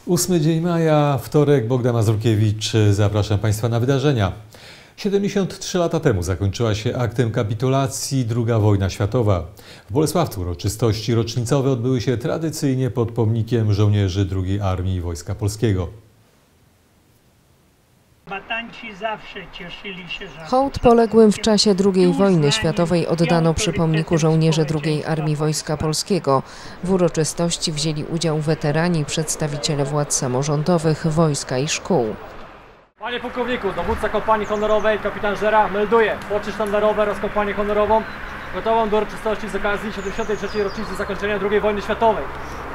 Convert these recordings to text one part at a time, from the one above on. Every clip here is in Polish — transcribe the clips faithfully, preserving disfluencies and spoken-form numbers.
ósmy dzień maja, wtorek, Bogdan Mazurkiewicz. Zapraszam Państwa na wydarzenia. siedemdziesiąt trzy lata temu zakończyła się aktem kapitulacji druga wojna światowa. W Bolesławcu uroczystości rocznicowe odbyły się tradycyjnie pod pomnikiem żołnierzy drugiej Armii Wojska Polskiego. Batanci zawsze cieszyli się, że... Hołd poległym w czasie drugiej wojny światowej oddano przy pomniku żołnierzy drugiej Armii Wojska Polskiego. W uroczystości wzięli udział weterani i przedstawiciele władz samorządowych, wojska i szkół. Panie pułkowniku, dowódca kompanii honorowej, kapitan Żera, melduje płoczy sztandarowe oraz kompanię honorową gotową do uroczystości z okazji siedemdziesiątej trzeciej rocznicy zakończenia drugiej wojny światowej.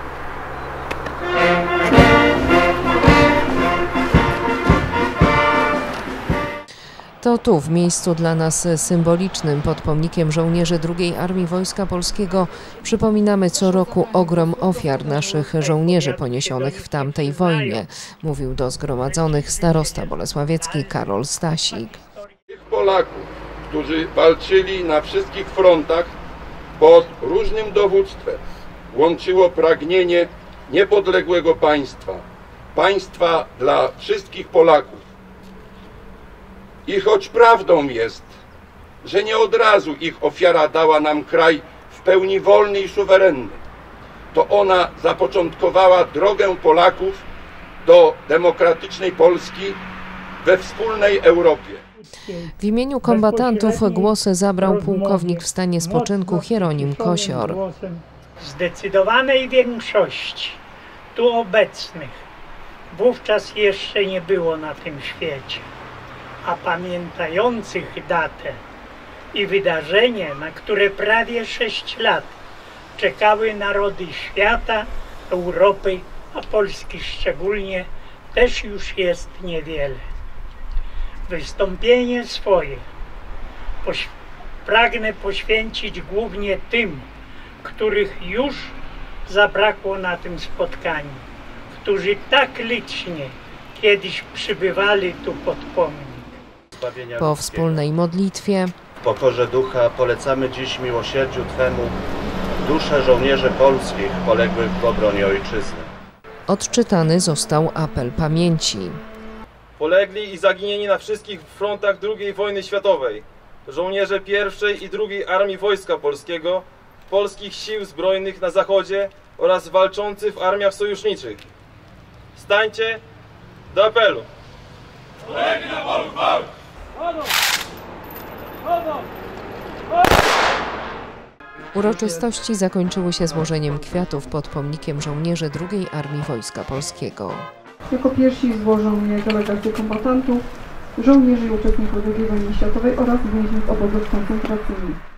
To tu, w miejscu dla nas symbolicznym, pod pomnikiem żołnierzy drugiej Armii Wojska Polskiego, przypominamy co roku ogrom ofiar naszych żołnierzy poniesionych w tamtej wojnie, mówił do zgromadzonych starosta bolesławiecki Karol Stasik. Tych Polaków, którzy walczyli na wszystkich frontach pod różnym dowództwem, łączyło pragnienie niepodległego państwa, państwa dla wszystkich Polaków. I choć prawdą jest, że nie od razu ich ofiara dała nam kraj w pełni wolny i suwerenny, to ona zapoczątkowała drogę Polaków do demokratycznej Polski we wspólnej Europie. W imieniu kombatantów głosy zabrał pułkownik w stanie spoczynku Hieronim Kosior. Zdecydowanej większości tu obecnych wówczas jeszcze nie było na tym świecie, a pamiętających datę i wydarzenie, na które prawie sześć lat czekały narody świata, Europy, a Polski szczególnie, też już jest niewiele. Wystąpienie swoje poś pragnę poświęcić głównie tym, których już zabrakło na tym spotkaniu, którzy tak licznie kiedyś przybywali tu pod pomnik. Po wspólnej modlitwie w pokorze ducha polecamy dziś miłosierdziu Twemu dusze żołnierzy polskich poległych w obronie Ojczyzny. Odczytany został apel pamięci. Polegli i zaginieni na wszystkich frontach drugiej wojny światowej żołnierze pierwszej i drugiej Armii Wojska Polskiego, polskich sił zbrojnych na zachodzie oraz walczący w armiach sojuszniczych. Stańcie do apelu. Polegli na polu chwały! Uroczystości zakończyły się złożeniem kwiatów pod pomnikiem żołnierzy drugiej Armii Wojska Polskiego. Jako pierwsi złożą je delegacje kombatantów, żołnierzy i uczestników drugiej wojny światowej oraz więźniów obozów koncentracyjnych.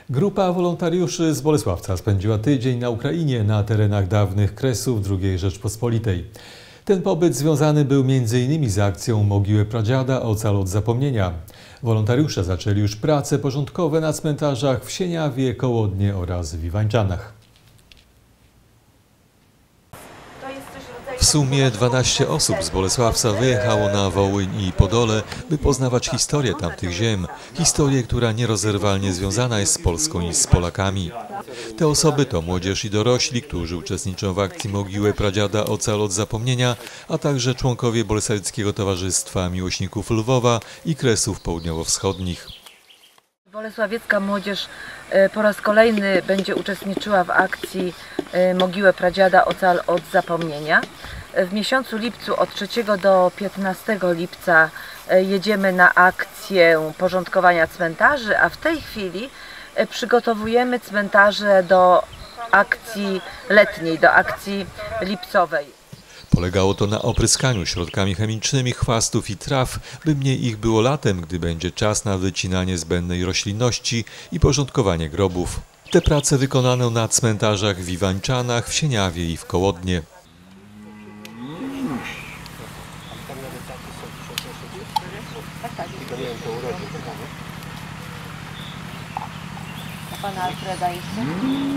Grupa wolontariuszy z Bolesławca spędziła tydzień na Ukrainie, na terenach dawnych Kresów drugiej Rzeczpospolitej. Ten pobyt związany był między innymi z akcją Mogiły Pradziada Ocal od zapomnienia. Wolontariusze zaczęli już prace porządkowe na cmentarzach w Sieniawie, Kołodnie oraz w Iwańczanach. W sumie dwanaście osób z Bolesławca wyjechało na Wołyń i Podole, by poznawać historię tamtych ziem. Historię, która nierozerwalnie związana jest z Polską i z Polakami. Te osoby to młodzież i dorośli, którzy uczestniczą w akcji Mogiły Pradziada Ocal od zapomnienia, a także członkowie Bolesławickiego Towarzystwa Miłośników Lwowa i Kresów Południowo-Wschodnich. Bolesławiecka młodzież po raz kolejny będzie uczestniczyła w akcji Mogiłę Pradziada Ocal od zapomnienia. W miesiącu lipcu od trzeciego do piętnastego lipca jedziemy na akcję porządkowania cmentarzy, a w tej chwili przygotowujemy cmentarze do akcji letniej, do akcji lipcowej. Polegało to na opryskaniu środkami chemicznymi chwastów i traw, by mniej ich było latem, gdy będzie czas na wycinanie zbędnej roślinności i porządkowanie grobów. Te prace wykonano na cmentarzach w Iwańczanach, w Sieniawie i w Kołodnie. A pana Alfreda jeszcze?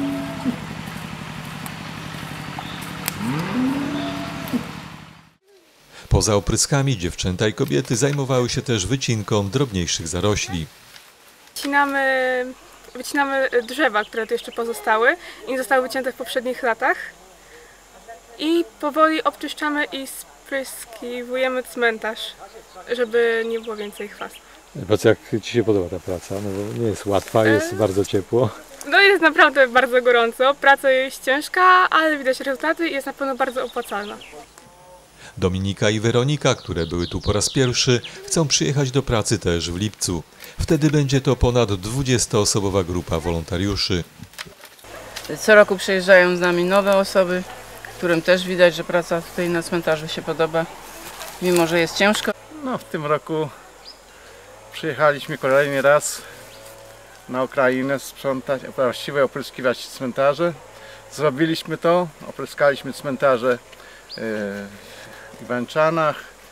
Poza opryskami dziewczęta i kobiety zajmowały się też wycinką drobniejszych zarośli. Wycinamy, wycinamy drzewa, które tu jeszcze pozostały i nie zostały wycięte w poprzednich latach. I powoli obczyszczamy i spryskiwujemy cmentarz, żeby nie było więcej chwastów. Powiedz, jak Ci się podoba ta praca? No bo nie jest łatwa, jest e... bardzo ciepło. No jest naprawdę bardzo gorąco, praca jest ciężka, ale widać rezultaty i jest na pewno bardzo opłacalna. Dominika i Weronika, które były tu po raz pierwszy, chcą przyjechać do pracy też w lipcu. Wtedy będzie to ponad dwudziestoosobowa grupa wolontariuszy. Co roku przyjeżdżają z nami nowe osoby, którym też widać, że praca tutaj na cmentarzu się podoba, mimo że jest ciężko. No, w tym roku przyjechaliśmy kolejny raz na Ukrainę sprzątać, a właściwie opryskiwać cmentarze. Zrobiliśmy to, opryskaliśmy cmentarze w Iwańczanach,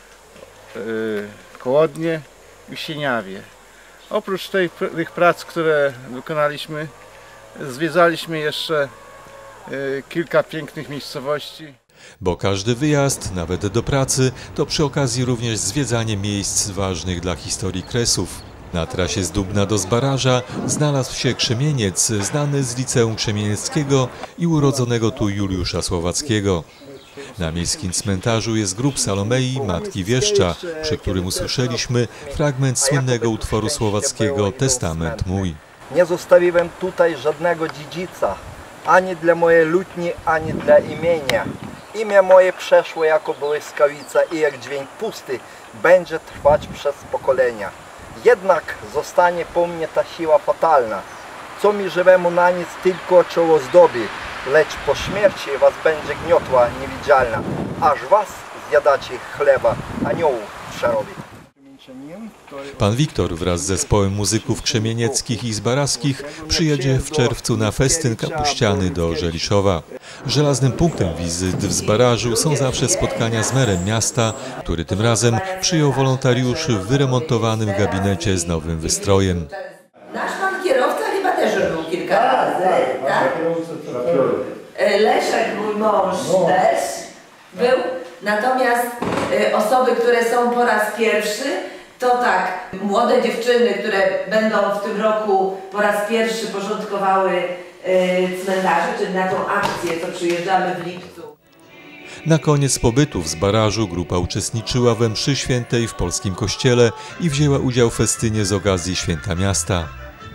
Kołodnie i Sieniawie. Oprócz tej, tych prac, które wykonaliśmy, zwiedzaliśmy jeszcze kilka pięknych miejscowości. Bo każdy wyjazd, nawet do pracy, to przy okazji również zwiedzanie miejsc ważnych dla historii Kresów. Na trasie z Dubna do Zbaraża znalazł się krzemieniec znany z Liceum Krzemienieckiego i urodzonego tu Juliusza Słowackiego. Na miejskim cmentarzu jest grób Salomei, matki wieszcza, przy którym usłyszeliśmy fragment słynnego utworu słowackiego Testament mój. Nie zostawiłem tutaj żadnego dziedzica, ani dla mojej lutni, ani dla imienia. Imię moje przeszło jako błyskawica i jak dźwięk pusty będzie trwać przez pokolenia. Jednak zostanie po mnie ta siła fatalna, co mi żywemu na nic tylko czoło zdobi, lecz po śmierci was będzie gniotła niewidzialna, aż was zjadacie chleba aniołów przerobi. Pan Wiktor wraz z zespołem muzyków krzemienieckich i zbaraskich przyjedzie w czerwcu na festyn kapuściany do Żeliszowa. Żelaznym punktem wizyt w Zbarażu są zawsze spotkania z merem miasta, który tym razem przyjął wolontariuszy w wyremontowanym gabinecie z nowym wystrojem. Nasz pan kierowca chyba też był kilka razy, tak? Leszek, mój mąż, też był. Natomiast osoby, które są po raz pierwszy, to tak, młode dziewczyny, które będą w tym roku po raz pierwszy porządkowały cmentarze, czyli na tą akcję, co przyjeżdżamy w lipcu. Na koniec pobytu w Zbarażu grupa uczestniczyła we mszy świętej w polskim kościele i wzięła udział w festynie z okazji Święta Miasta.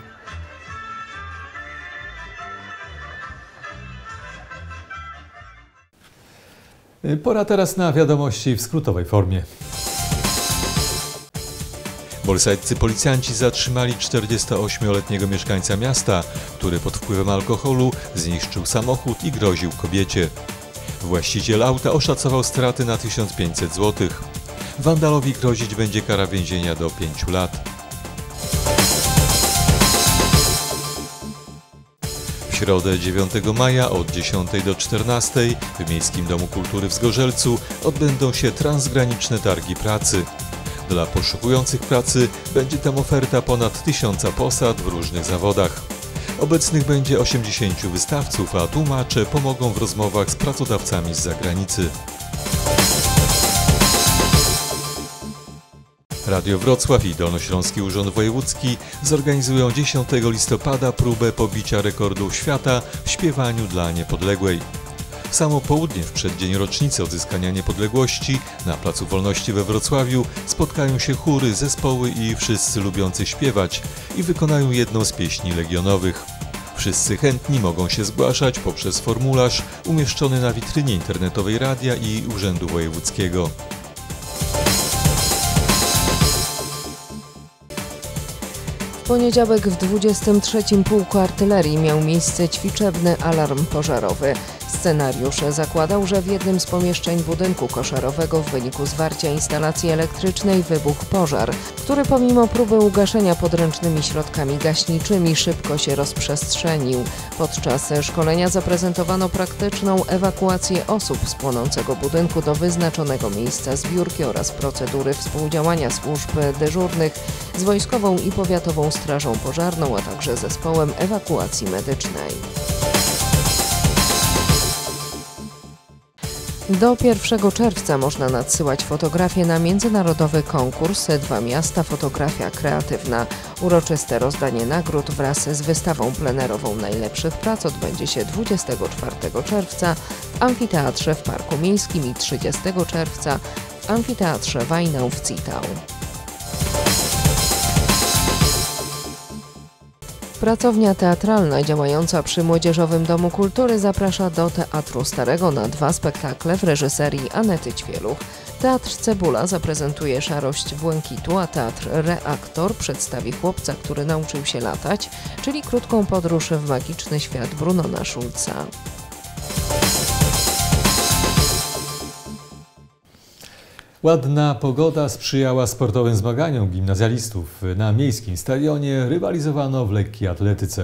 Pora teraz na wiadomości w skrótowej formie. Bolesławscy policjanci zatrzymali czterdziestoośmioletniego mieszkańca miasta, który pod wpływem alkoholu zniszczył samochód i groził kobiecie. Właściciel auta oszacował straty na tysiąc pięćset złotych. Wandalowi grozić będzie kara więzienia do pięciu lat. środę dziewiątego maja od dziesiątej do czternastej w Miejskim Domu Kultury w Zgorzelcu odbędą się transgraniczne targi pracy. Dla poszukujących pracy będzie tam oferta ponad tysiąca posad w różnych zawodach. Obecnych będzie osiemdziesięciu wystawców, a tłumacze pomogą w rozmowach z pracodawcami z zagranicy. Radio Wrocław i Dolnośląski Urząd Wojewódzki zorganizują dziesiątego listopada próbę pobicia rekordów świata w śpiewaniu dla niepodległej. W samo południe, w przeddzień rocznicy odzyskania niepodległości, na Placu Wolności we Wrocławiu spotkają się chóry, zespoły i wszyscy lubiący śpiewać i wykonają jedną z pieśni legionowych. Wszyscy chętni mogą się zgłaszać poprzez formularz umieszczony na witrynie internetowej radia i Urzędu Wojewódzkiego. W poniedziałek w dwudziestym trzecim Pułku Artylerii miał miejsce ćwiczebny alarm pożarowy. Scenariusz zakładał, że w jednym z pomieszczeń budynku koszarowego w wyniku zwarcia instalacji elektrycznej wybuchł pożar, który pomimo próby ugaszenia podręcznymi środkami gaśniczymi szybko się rozprzestrzenił. Podczas szkolenia zaprezentowano praktyczną ewakuację osób z płonącego budynku do wyznaczonego miejsca zbiórki oraz procedury współdziałania służb dyżurnych z Wojskową i Powiatową Strażą Pożarną, a także zespołem ewakuacji medycznej. Do pierwszego czerwca można nadsyłać fotografie na międzynarodowy konkurs Dwa Miasta Fotografia Kreatywna. Uroczyste rozdanie nagród wraz z wystawą plenerową najlepszych prac odbędzie się dwudziestego czwartego czerwca w Amfiteatrze w Parku Miejskim i trzydziestego czerwca w Amfiteatrze Wajnał w Citał. Pracownia teatralna działająca przy Młodzieżowym Domu Kultury zaprasza do Teatru Starego na dwa spektakle w reżyserii Anety Ćwieluch. Teatr Cebula zaprezentuje Szarość Błękitu, a Teatr Reaktor przedstawi Chłopca, który nauczył się latać, czyli krótką podróż w magiczny świat Brunona Schulza. Ładna pogoda sprzyjała sportowym zmaganiom gimnazjalistów. Na miejskim stadionie rywalizowano w lekkiej atletyce.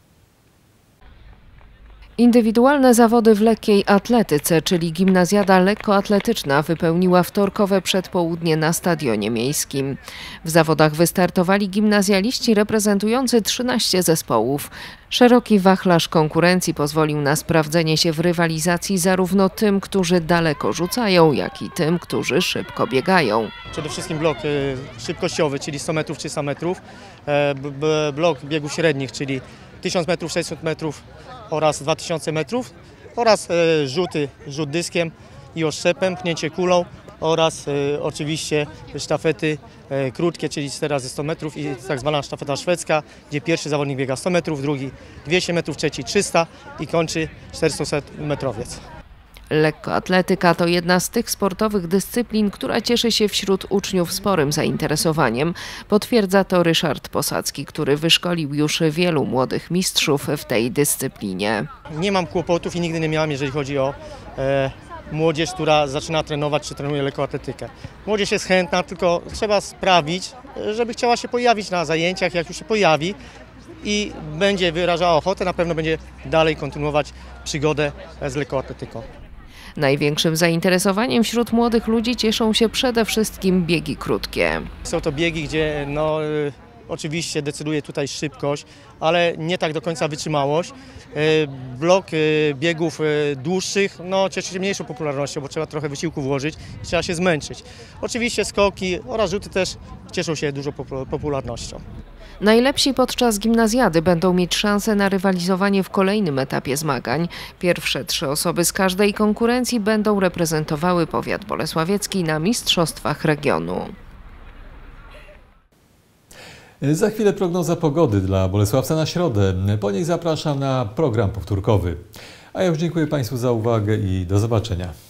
Indywidualne zawody w lekkiej atletyce, czyli gimnazjada lekkoatletyczna, wypełniła wtorkowe przedpołudnie na stadionie miejskim. W zawodach wystartowali gimnazjaliści reprezentujący trzynaście zespołów. Szeroki wachlarz konkurencji pozwolił na sprawdzenie się w rywalizacji zarówno tym, którzy daleko rzucają, jak i tym, którzy szybko biegają. Przede wszystkim blok szybkościowy, czyli sto metrów, trzysta metrów, blok biegów średnich, czyli tysiąc metrów, sześćset metrów oraz dwa tysiące metrów oraz rzuty, rzut dyskiem i oszczepem, pchnięcie kulą oraz oczywiście sztafety krótkie, czyli razy sto metrów i tak zwana sztafeta szwedzka, gdzie pierwszy zawodnik biega sto metrów, drugi dwieście metrów, trzeci trzysta i kończy czterysta metrowiec. Lekkoatletyka to jedna z tych sportowych dyscyplin, która cieszy się wśród uczniów sporym zainteresowaniem. Potwierdza to Ryszard Posadzki, który wyszkolił już wielu młodych mistrzów w tej dyscyplinie. Nie mam kłopotów i nigdy nie miałam, jeżeli chodzi o e, młodzież, która zaczyna trenować czy trenuje lekkoatletykę. Młodzież jest chętna, tylko trzeba sprawić, żeby chciała się pojawić na zajęciach. Jak już się pojawi i będzie wyrażała ochotę, na pewno będzie dalej kontynuować przygodę z lekkoatletyką. Największym zainteresowaniem wśród młodych ludzi cieszą się przede wszystkim biegi krótkie. Są to biegi, gdzie no, y, oczywiście decyduje tutaj szybkość, ale nie tak do końca wytrzymałość. Y, blok y, biegów y, dłuższych no, cieszy się mniejszą popularnością, bo trzeba trochę wysiłku włożyć i trzeba się zmęczyć. Oczywiście skoki oraz rzuty też cieszą się dużą popularnością. Najlepsi podczas gimnazjady będą mieć szansę na rywalizowanie w kolejnym etapie zmagań. Pierwsze trzy osoby z każdej konkurencji będą reprezentowały powiat bolesławiecki na mistrzostwach regionu. Za chwilę prognoza pogody dla Bolesławca na środę. Po niej zapraszam na program powtórkowy. A ja już dziękuję Państwu za uwagę i do zobaczenia.